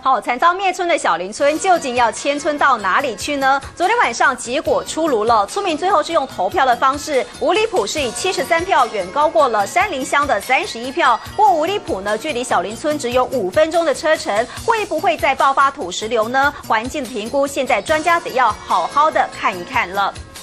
好，惨遭灭村的小林村究竟要迁村到哪里去呢？昨天晚上结果出炉了，村民最后是用投票的方式，五里埔是以73票远高过了山林乡的31票。不过五里埔呢，距离小林村只有5分钟的车程，会不会再爆发土石流呢？环境的评估，现在专家得要好好的看一看了。